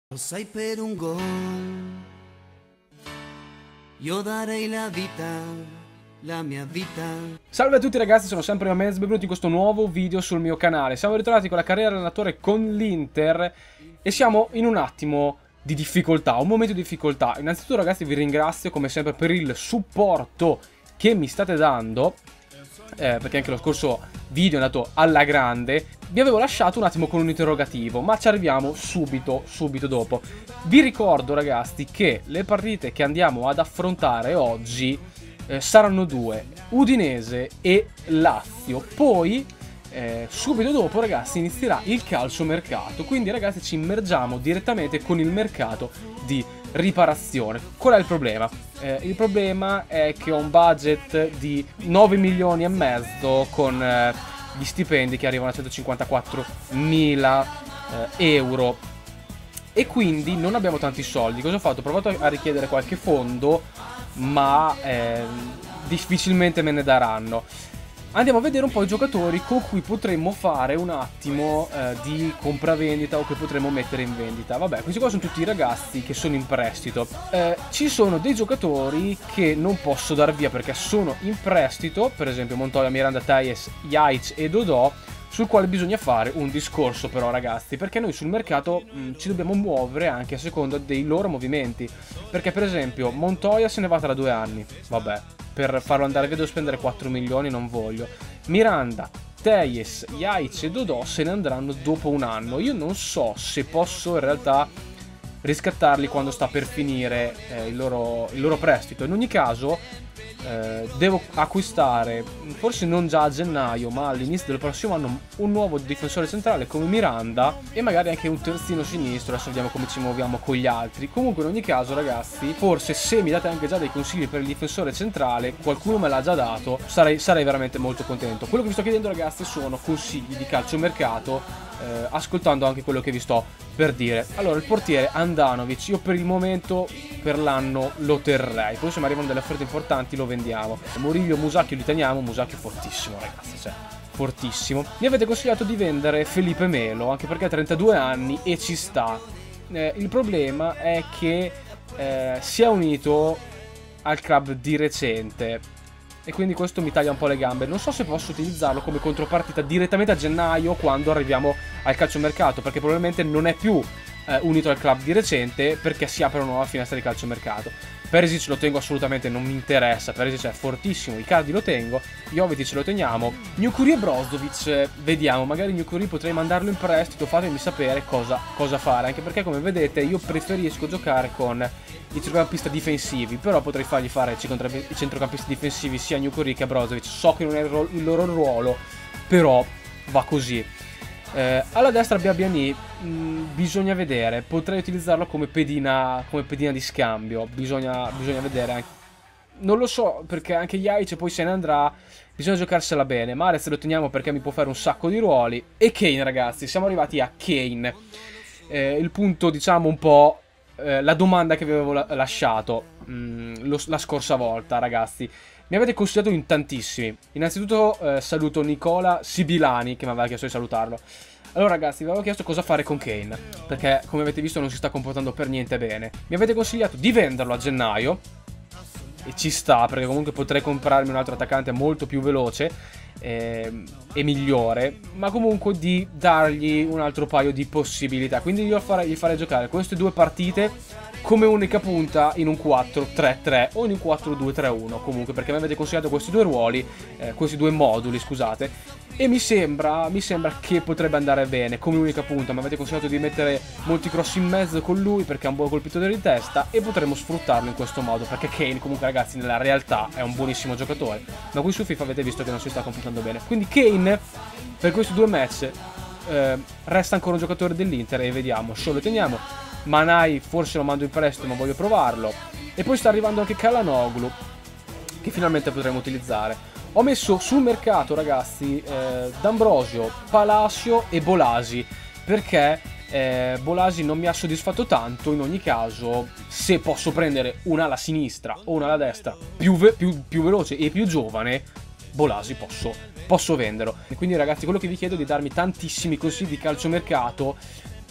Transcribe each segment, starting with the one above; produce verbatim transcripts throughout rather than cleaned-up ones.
Lo sai, per un gol io darei la vita, la mia vita. Salve a tutti ragazzi, sono sempre io Mez, benvenuti in questo nuovo video sul mio canale. Siamo ritrovati con la carriera allenatore con l'Inter e siamo in un attimo di difficoltà, un momento di difficoltà. Innanzitutto ragazzi vi ringrazio come sempre per il supporto che mi state dando, eh, perché anche lo scorso video è andato alla grande. Vi avevo lasciato un attimo con un interrogativo, ma ci arriviamo subito, subito dopo. Vi ricordo ragazzi che le partite che andiamo ad affrontare oggi eh, saranno due, Udinese e Lazio. Poi eh, subito dopo ragazzi inizierà il calciomercato, quindi ragazzi ci immergiamo direttamente con il mercato di riparazione. Qual è il problema? Eh, il problema è che ho un budget di nove milioni e mezzo con eh, gli stipendi che arrivano a centocinquantaquattromila eh, euro e quindi non abbiamo tanti soldi. Cosa ho fatto? Ho provato a richiedere qualche fondo, ma eh, difficilmente me ne daranno. Andiamo a vedere un po' i giocatori con cui potremmo fare un attimo eh, di compravendita o che potremmo mettere in vendita. Vabbè, questi qua sono tutti i ragazzi che sono in prestito. Eh, ci sono dei giocatori che non posso dar via perché sono in prestito, per esempio Montoya, Miranda, Telles, Jaic e Dodò, sul quale bisogna fare un discorso però ragazzi, perché noi sul mercato mh, ci dobbiamo muovere anche a seconda dei loro movimenti. Perché per esempio Montoya se ne va tra due anni, vabbè, per farlo andare via devo spendere quattro milioni, non voglio. Miranda, Telles, Jaic e Dodò se ne andranno dopo un anno. Io non so se posso in realtà riscattarli quando sta per finire eh, il, loro, il loro prestito. In ogni caso eh, devo acquistare, forse non già a gennaio ma all'inizio del prossimo anno, un nuovo difensore centrale come Miranda e magari anche un terzino sinistro. Adesso vediamo come ci muoviamo con gli altri. Comunque in ogni caso ragazzi, forse se mi date anche già dei consigli per il difensore centrale, qualcuno me l'ha già dato, sarei, sarei veramente molto contento. Quello che vi sto chiedendo ragazzi sono consigli di calciomercato, eh, ascoltando anche quello che vi sto per dire. Allora, il portiere Andanovic io per il momento per l'anno lo terrei, poi se mi arrivano delle offerte importanti lo vendiamo. Murillo, Musacchio li teniamo. Musacchio fortissimo ragazzi, cioè fortissimo. Mi avete consigliato di vendere Felipe Melo anche perché ha trentadue anni e ci sta. Eh, il problema è che eh, si è unito al club di recente e quindi questo mi taglia un po' le gambe. Non so se posso utilizzarlo come contropartita direttamente a gennaio quando arriviamo al calciomercato, perché probabilmente non è più eh, unito al club di recente perché si apre una nuova finestra di calciomercato. Perisic lo tengo assolutamente, non mi interessa, Perisic è fortissimo, Icardi lo tengo, Jovetic lo teniamo, Gnukuri e Brozovic vediamo, magari Gnukuri potrei mandarlo in prestito, fatemi sapere cosa, cosa fare, anche perché come vedete io preferisco giocare con i centrocampisti difensivi, però potrei fargli fare i centrocampisti difensivi sia Gnukuri che Brozovic. So che non è il loro ruolo, però va così. Eh, alla destra Biabiani, mh, bisogna vedere, potrei utilizzarlo come pedina, come pedina di scambio, bisogna, bisogna vedere, non lo so perché anche Jaic poi se ne andrà, bisogna giocarsela bene. Mahrez lo teniamo perché mi può fare un sacco di ruoli. E Kane ragazzi, siamo arrivati a Kane, eh, il punto diciamo un po', eh, la domanda che vi avevo la lasciato mh, lo, la scorsa volta ragazzi. Mi avete consigliato in tantissimi. Innanzitutto eh, saluto Nicola Sibilani che mi aveva chiesto di salutarlo. Allora ragazzi, vi avevo chiesto cosa fare con Kane, perché come avete visto non si sta comportando per niente bene. Mi avete consigliato di venderlo a gennaio e ci sta, perché comunque potrei comprarmi un altro attaccante molto più veloce eh, e migliore, ma comunque di dargli un altro paio di possibilità. Quindi io farei, gli farei giocare queste due partite come unica punta in un quattro tre tre o in un quattro due tre uno, comunque perché mi avete consigliato questi due ruoli, eh, questi due moduli scusate, e mi sembra, mi sembra che potrebbe andare bene come unica punta. Mi avete consigliato di mettere molti cross in mezzo con lui perché è un buon colpitore di testa e potremo sfruttarlo in questo modo, perché Kane comunque ragazzi nella realtà è un buonissimo giocatore, ma qui su FIFA avete visto che non si sta comportando bene. Quindi Kane per questi due match eh, resta ancora un giocatore dell'Inter e vediamo, Shaw lo teniamo, Manai forse lo mando in prestito ma voglio provarlo, e poi sta arrivando anche Calhanoglu che finalmente potremo utilizzare. Ho messo sul mercato ragazzi eh, D'Ambrosio, Palacio e Bolasi perché eh, Bolasi non mi ha soddisfatto tanto. In ogni caso se posso prendere un'ala sinistra o un'ala destra più, ve più, più veloce e più giovane, Bolasi posso, posso venderlo. E quindi ragazzi quello che vi chiedo è di darmi tantissimi consigli di calciomercato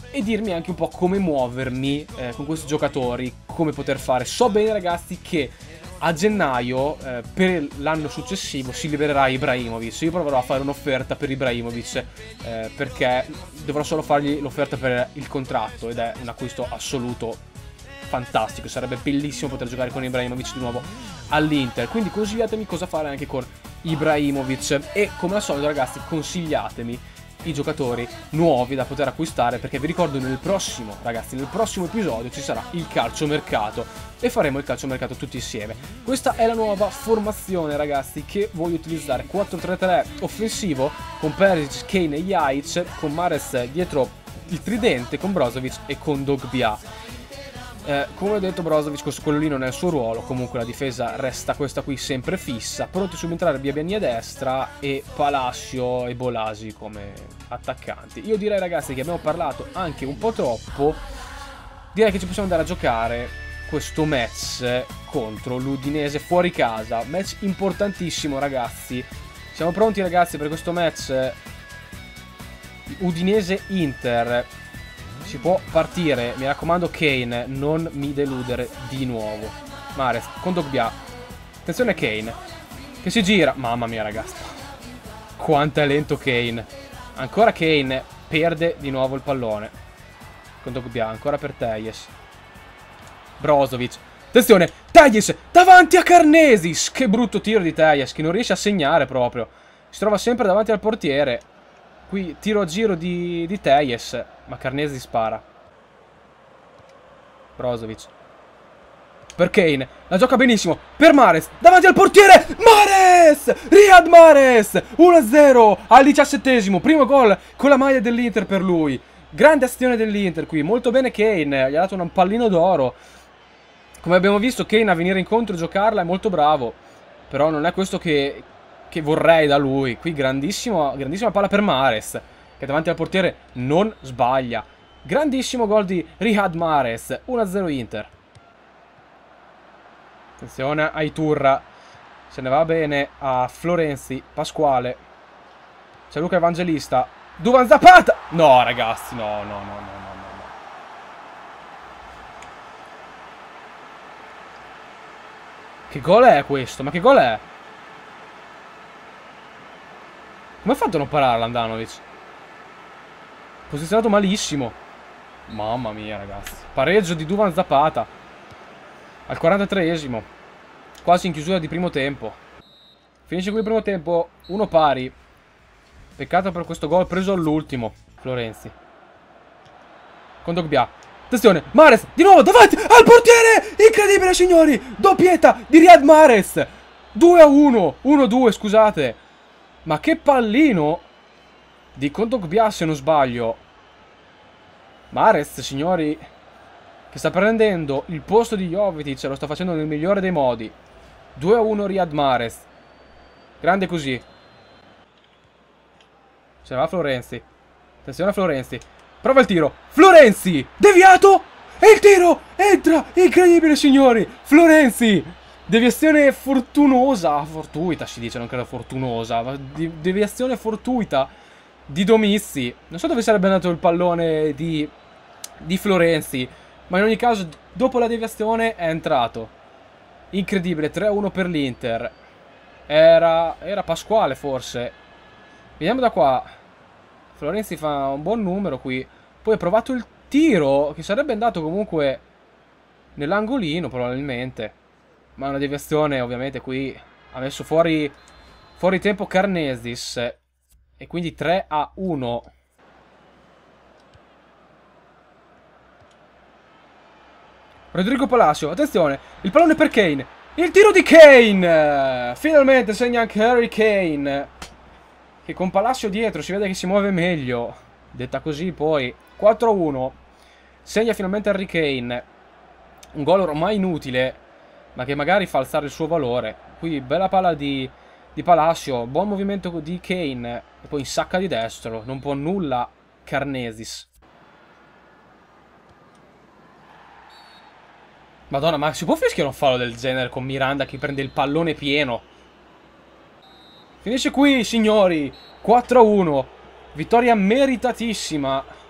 e dirmi anche un po' come muovermi eh, con questi giocatori, come poter fare. So bene ragazzi che a gennaio, eh, per l'anno successivo, si libererà Ibrahimovic. Io proverò a fare un'offerta per Ibrahimovic, eh, perché dovrò solo fargli l'offerta per il contratto, ed è un acquisto assoluto fantastico. Sarebbe bellissimo poter giocare con Ibrahimovic di nuovo all'Inter. Quindi consigliatemi cosa fare anche con Ibrahimovic, e come al solito ragazzi consigliatemi i giocatori nuovi da poter acquistare, perché vi ricordo nel prossimo ragazzi nel prossimo episodio ci sarà il calciomercato e faremo il calciomercato tutti insieme. Questa è la nuova formazione ragazzi che voglio utilizzare: quattro tre tre offensivo con Perisic, Kane e Yajic, con Mahrez dietro il tridente, con Brozovic e con Dogbia. Eh, come ho detto, Brozovic quello lì non è il suo ruolo, comunque la difesa resta questa qui sempre fissa. Pronti a subentrare Biabiani a destra e Palacio e Bolasi come attaccanti. Io direi ragazzi che abbiamo parlato anche un po' troppo. Direi che ci possiamo andare a giocare questo match contro l'Udinese fuori casa. Match importantissimo ragazzi. Siamo pronti ragazzi per questo match Udinese-Inter. Si può partire, mi raccomando Kane, non mi deludere di nuovo. Mahrez con Dogbia. Attenzione Kane, che si gira. Mamma mia ragazzi, quanto è lento Kane. Ancora Kane, perde di nuovo il pallone. Con Dogbia, ancora per Tejes. Brozovic. Attenzione, Tejes davanti a Karnesis. Che brutto tiro di Tejes, che non riesce a segnare proprio. Si trova sempre davanti al portiere. Qui tiro a giro di, di Tejes, ma Karnesis spara. Brozovic. Per Kane, la gioca benissimo. Per Mahrez, davanti al portiere. Mahrez! Riyad Mahrez! uno a zero al diciassettesimo. Primo gol con la maglia dell'Inter per lui. Grande azione dell'Inter qui. Molto bene Kane, gli ha dato un pallino d'oro. Come abbiamo visto Kane a venire incontro e giocarla è molto bravo. Però non è questo che... che vorrei da lui. Qui grandissimo, grandissima palla per Mahrez, che davanti al portiere non sbaglia. Grandissimo gol di Riyad Mahrez. uno a zero Inter. Attenzione a Iturra, se ne va bene a Florenzi. Pasquale, c'è Luca Evangelista. Duvan Zapata. No ragazzi, no no no no no no. Che gol è questo? Ma che gol è? Come ha fatto a non parare Handanovic? Posizionato malissimo. Mamma mia ragazzi. Pareggio di Duvan Zapata al quarantatreesimo, quasi in chiusura di primo tempo. Finisce qui il primo tempo uno pari. Peccato per questo gol preso all'ultimo. Florenzi con Dogbia. Attenzione, Mahrez di nuovo davanti al portiere. Incredibile signori. Doppietta di Riyad Mahrez. due a uno, uno a due scusate. Ma che pallino di Kondogbia se non sbaglio. Mahrez signori, che sta prendendo il posto di Jovetic, lo sta facendo nel migliore dei modi. due a uno Riyad Mahrez. Grande così. Se ne va Florenzi. Attenzione a Florenzi. Prova il tiro. Florenzi! Deviato! E il tiro! Entra! Incredibile signori! Florenzi! Deviazione fortunosa. Fortuita si dice, non credo fortunosa. Ma deviazione fortuita di Domizzi. Non so dove sarebbe andato il pallone di, di Florenzi, ma in ogni caso dopo la deviazione è entrato. Incredibile. tre a uno per l'Inter. Era, era Pasquale forse. Vediamo da qua. Florenzi fa un buon numero qui. Poi ha provato il tiro, che sarebbe andato comunque nell'angolino probabilmente. Ma una deviazione ovviamente qui ha messo fuori, fuori tempo Karnesis. E quindi tre a uno. Rodrigo Palacio, attenzione, il pallone per Kane. Il tiro di Kane. Finalmente segna anche Harry Kane, che con Palacio dietro si vede che si muove meglio. Detta così poi quattro a uno. Segna finalmente Harry Kane. Un gol ormai inutile, ma che magari fa alzare il suo valore. Qui bella palla di, di Palacio. Buon movimento di Kane. E poi insacca di destro. Non può nulla Karnesis. Madonna, ma si può fischiare un fallo del genere con Miranda che prende il pallone pieno? Finisce qui, signori. quattro a uno. Vittoria meritatissima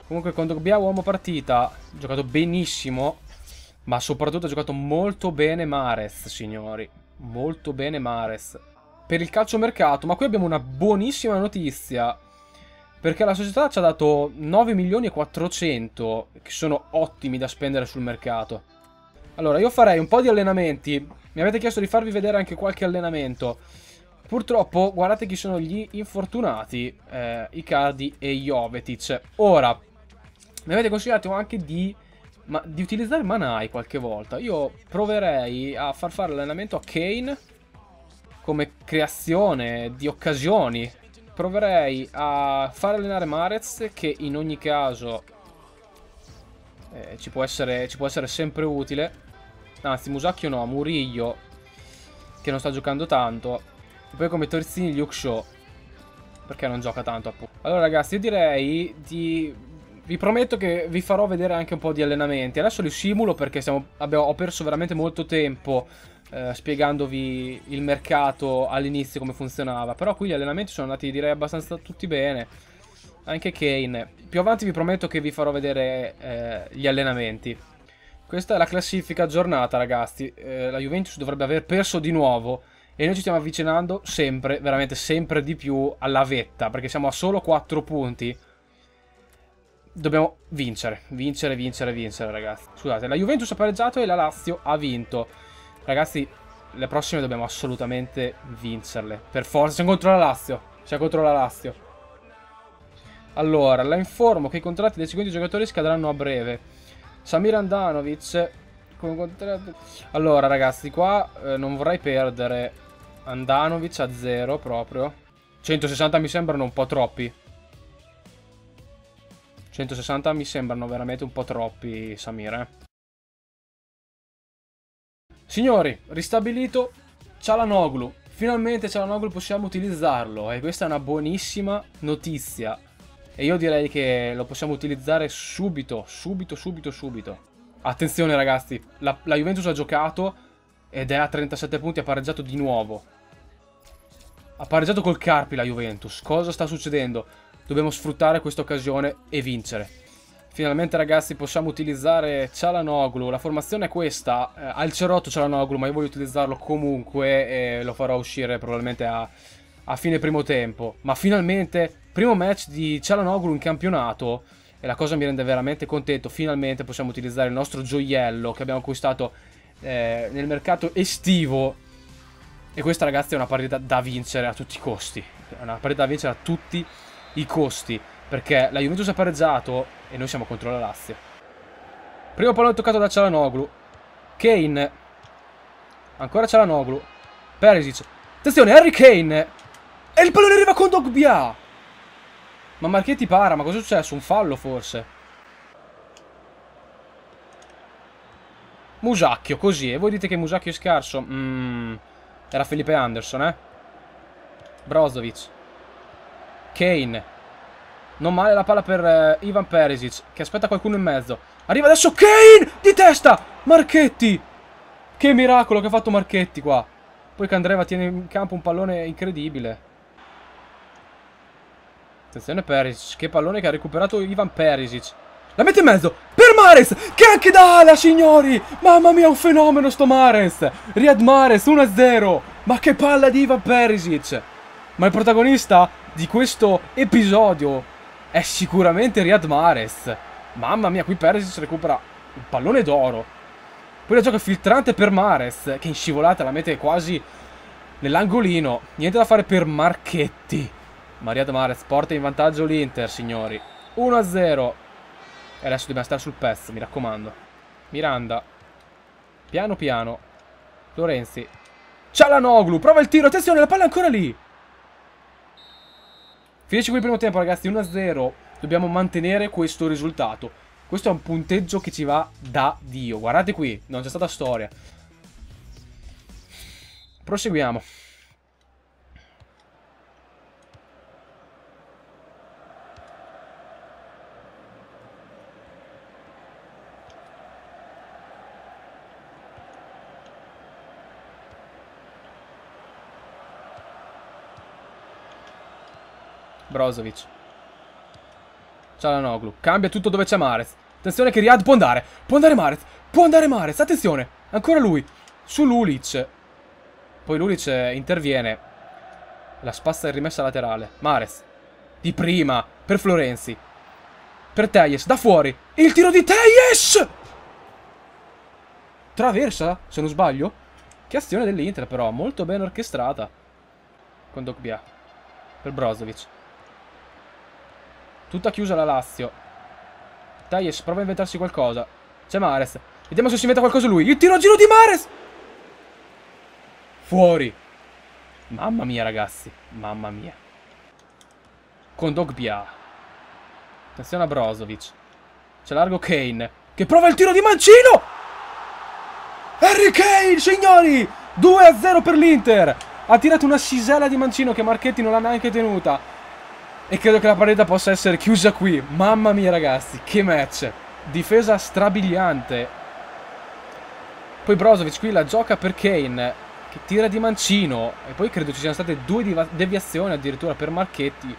Comunque con Dogbia uomo partita, ha giocato benissimo, ma soprattutto ha giocato molto bene Mahrez, signori. Molto bene Mahrez. Per il calciomercato, ma qui abbiamo una buonissima notizia, perché la società ci ha dato nove milioni e quattrocento, che sono ottimi da spendere sul mercato. Allora, io farei un po' di allenamenti. Mi avete chiesto di farvi vedere anche qualche allenamento. Purtroppo, guardate chi sono gli infortunati, eh, Icardi e Jovetic. Ora, mi avete consigliato anche di, ma, di utilizzare Manai qualche volta. Io proverei a far fare l'allenamento a Kane come creazione di occasioni. Proverei a far allenare Mahrez, che in ogni caso eh, ci, può essere, ci può essere sempre utile. Anzi, Musacchio no, Murillo, che non sta giocando tanto. E poi come terzini Luke Shaw, perché non gioca tanto appunto. Allora ragazzi, io direi di... Vi prometto che vi farò vedere anche un po' di allenamenti. Adesso li simulo perché siamo, abbiamo, ho perso veramente molto tempo eh, spiegandovi il mercato all'inizio come funzionava. Però qui gli allenamenti sono andati, direi, abbastanza tutti bene. Anche Kane. Più avanti vi prometto che vi farò vedere eh, gli allenamenti. Questa è la classifica aggiornata, ragazzi. Eh, la Juventus dovrebbe aver perso di nuovo. E noi ci stiamo avvicinando sempre, veramente sempre di più alla vetta. Perché siamo a solo quattro punti. Dobbiamo vincere, vincere, vincere, vincere, ragazzi. Scusate, la Juventus ha pareggiato e la Lazio ha vinto. Ragazzi, le prossime dobbiamo assolutamente vincerle. Per forza, siamo contro la Lazio. Siamo contro la Lazio. Allora, la informo che i contratti dei seguenti giocatori scadranno a breve. Samir Handanovic con contratto... Allora, ragazzi, qua eh, non vorrei perdere Handanovic a zero proprio. centosessanta mi sembrano un po' troppi. centosessanta mi sembrano veramente un po' troppi, Samir, eh. Signori, ristabilito Çalhanoğlu. Finalmente Çalhanoğlu possiamo utilizzarlo e questa è una buonissima notizia. E io direi che lo possiamo utilizzare subito, subito, subito, subito. Attenzione ragazzi, la, la Juventus ha giocato ed è a trentasette punti, ha pareggiato di nuovo. Ha pareggiato col Carpi la Juventus. Cosa sta succedendo? Dobbiamo sfruttare questa occasione e vincere. Finalmente ragazzi possiamo utilizzare Çalhanoğlu. La formazione è questa. Eh, ha il cerotto Çalhanoğlu, ma io voglio utilizzarlo comunque e lo farò uscire probabilmente a, a fine primo tempo. Ma finalmente, primo match di Çalhanoğlu in campionato. E la cosa mi rende veramente contento. Finalmente possiamo utilizzare il nostro gioiello che abbiamo acquistato eh, nel mercato estivo. E questa ragazzi è una partita da vincere a tutti i costi. È una partita da vincere a tutti i costi. I costi, perché la Juventus ha pareggiato e noi siamo contro la Lazio. Primo pallone toccato da Çalhanoğlu. Kane. Ancora Çalhanoğlu. Perisic. Attenzione, Harry Kane. E il pallone arriva con Dogbia. Ma Marchetti para, ma cosa è successo? Un fallo forse? Musacchio, così. E voi dite che Musacchio è scarso? Mm, era Felipe Anderson, eh? Brozovic. Kane. Non male la palla per uh, Ivan Perisic, che aspetta qualcuno in mezzo. Arriva adesso Kane! Di testa! Marchetti! Che miracolo che ha fatto Marchetti qua. Poi Candreva tiene in campo un pallone incredibile. Attenzione Perisic. Che pallone che ha recuperato Ivan Perisic. La mette in mezzo. Per Mahrez! Che anche da ala, signori! Mamma mia, un fenomeno sto Mahrez! Riyad Mahrez, uno a zero! Ma che palla di Ivan Perisic! Ma il protagonista di questo episodio è sicuramente Riyad Mahrez. Mamma mia, qui Perisic recupera un pallone d'oro. Poi la gioca filtrante per Mahrez, che in scivolata la mette quasi nell'angolino. Niente da fare per Marchetti. Ma Riyad Mahrez porta in vantaggio l'Inter, signori. uno a zero. E adesso dobbiamo stare sul pezzo, mi raccomando. Miranda. Piano piano. Lorenzi. Çalhanoğlu, prova il tiro, attenzione, la palla è ancora lì. Finisce qui il primo tempo, ragazzi, uno a zero. Dobbiamo mantenere questo risultato. Questo è un punteggio che ci va da Dio. Guardate qui, non c'è stata storia. Proseguiamo. Brozovic. Çalhanoğlu. Cambia tutto dove c'è Mahrez. Attenzione che Riyad può andare. Può andare Mahrez. Può andare Mahrez. Attenzione. Ancora lui. Su Lulic. Poi Lulic interviene. La spazza in rimessa laterale. Mahrez. Di prima. Per Florenzi. Per Telles. Da fuori. Il tiro di Telles. Traversa, se non sbaglio. Che azione dell'Inter però. Molto ben orchestrata. Con Dogbia. Per Brozovic. Tutta chiusa la Lazio. Telles prova a inventarsi qualcosa. C'è Mahrez. Vediamo se si inventa qualcosa lui. Il tiro a giro di Mahrez. Fuori. Mamma mia ragazzi. Mamma mia. Con Dogbia. Attenzione a Brozovic. C'è largo Kane. Che prova il tiro di Mancino. Harry Kane, signori. due a zero per l'Inter. Ha tirato una scisella di Mancino che Marchetti non l'ha neanche tenuta. E credo che la partita possa essere chiusa qui. Mamma mia ragazzi, che match. Difesa strabiliante. Poi Brozovic qui la gioca per Kane, che tira di Mancino. E poi credo ci siano state due deviazioni addirittura per Marchetti.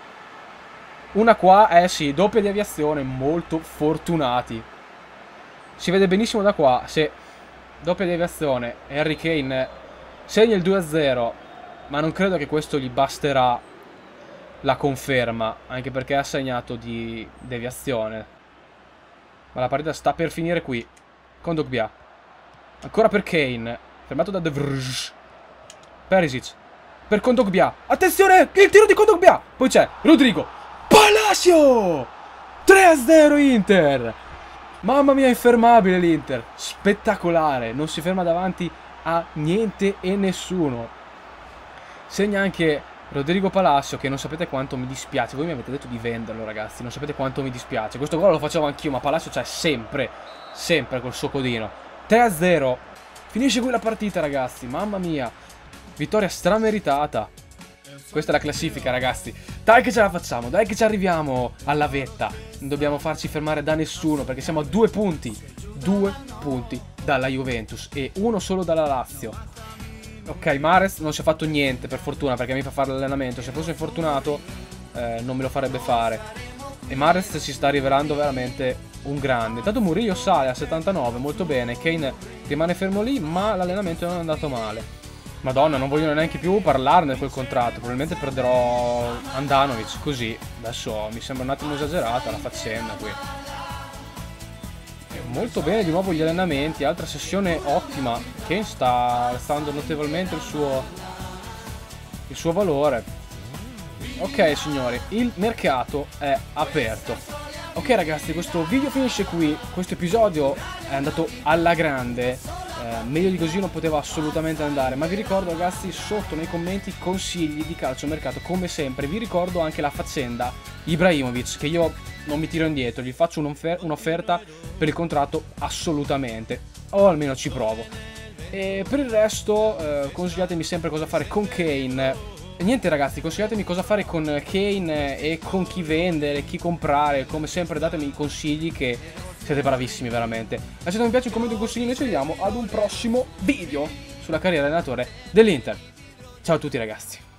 Una qua, eh sì, doppia deviazione, molto fortunati. Si vede benissimo da qua, se doppia deviazione e Harry Kane segna il due a zero. Ma non credo che questo gli basterà la conferma, anche perché ha segnato di deviazione. Ma la partita sta per finire qui. Con Dogbia. Ancora per Kane. Fermato da De Vrij. Perisic. Per Kondogbia. Attenzione! Il tiro di Kondogbia. Poi c'è Rodrigo. Palacio! tre a zero Inter. Mamma mia, infermabile l'Inter. Spettacolare. Non si ferma davanti a niente e nessuno. Segna anche Rodrigo Palacio, che non sapete quanto mi dispiace. Voi mi avete detto di venderlo, ragazzi. Non sapete quanto mi dispiace. Questo gol lo facevo anch'io, ma Palacio c'è sempre. Sempre col suo codino. tre a zero. Finisce qui la partita, ragazzi. Mamma mia. Vittoria strameritata. Questa è la classifica, ragazzi. Dai che ce la facciamo. Dai che ci arriviamo alla vetta. Non dobbiamo farci fermare da nessuno, perché siamo a due punti. Due punti dalla Juventus e uno solo dalla Lazio. Ok, Mahrez non si è fatto niente, per fortuna, perché mi fa fare l'allenamento. Se fosse infortunato eh, non me lo farebbe fare. E Mahrez si sta rivelando veramente un grande. Intanto Murillo sale a settantanove, molto bene. Kane rimane fermo lì, ma l'allenamento non è andato male. Madonna, non voglio neanche più parlarne di quel contratto. Probabilmente perderò Andanovic così. Adesso mi sembra un attimo esagerata la faccenda qui. Molto bene di nuovo gli allenamenti. Altra sessione ottima. Kane sta alzando notevolmente il suo il suo valore. Ok signori, il mercato è aperto. Ok ragazzi, questo video finisce qui. Questo episodio è andato alla grande. eh, Meglio di così non poteva assolutamente andare. Ma vi ricordo ragazzi, sotto nei commenti consigli di calciomercato. Come sempre vi ricordo anche la faccenda Ibrahimovic, che io non mi tiro indietro. Gli faccio un'offerta per il contratto assolutamente. O almeno ci provo. E per il resto eh, consigliatemi sempre cosa fare con Kane. E niente ragazzi, consigliatemi cosa fare con Kane e con chi vendere, chi comprare. Come sempre datemi i consigli, che siete bravissimi veramente. Lasciate un mi piace, un commento, un consiglio. Noi ci vediamo ad un prossimo video sulla carriera allenatore dell'Inter. Ciao a tutti ragazzi.